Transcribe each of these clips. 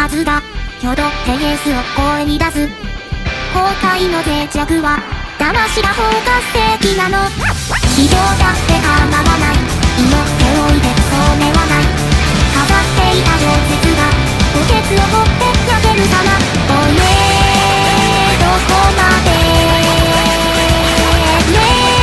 はずだ。挙動でイエスを声に出す。崩壊の脆弱は騙しが包括的なの。非常だって構わない。祈っておいてそうめはない。飾っていた情節が墓穴を掘って焼けるさな。おいねどこまでね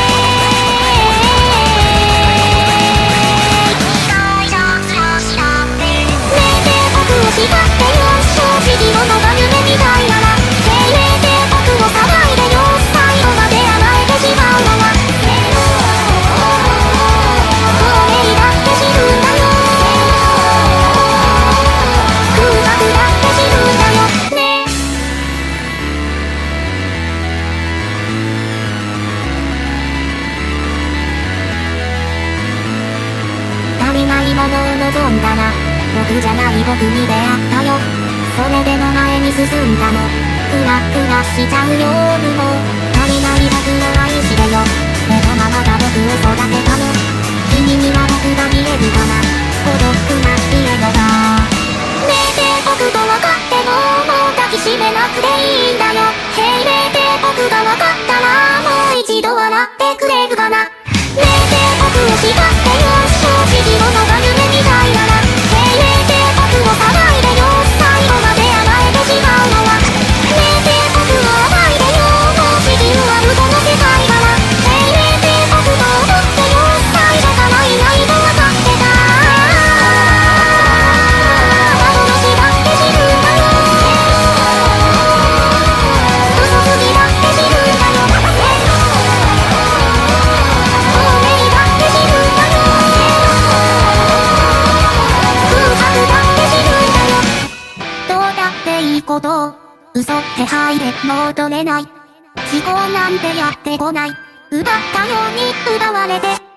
え僕を叱ってよ正直者が夢みたいなら精霊で僕を騒いでよ最後まで甘えてしまうのは光栄だって知るんだよ空白だって知るんだよね。足りないものを望んだな。僕じゃない僕に出会ったよ。それでも前に進んだの。クラクラしちゃうよもう足りない僕を愛してよ。目のままが僕を育てたの。君には僕が見えるかな。孤独な家のがねえ僕と分かってもう抱きしめなくていいんだよ。へいねえ僕が分かったらもう一度笑ってくれるかな。ねえ僕を叱ってよ正直者が夢みたいなら僕を騒いでよ最後まで甘えてしまうのはねえ僕を甘いでよもう地球はこの世界からねえ僕と踊ってよ最後からいないと分かってた幻だって知るんだよ嘘つきだって知るんだよ透明だって知るんだよ空白だってどうだっていいことを嘘って入れ戻れない。思考なんてやってこない。奪ったように奪われて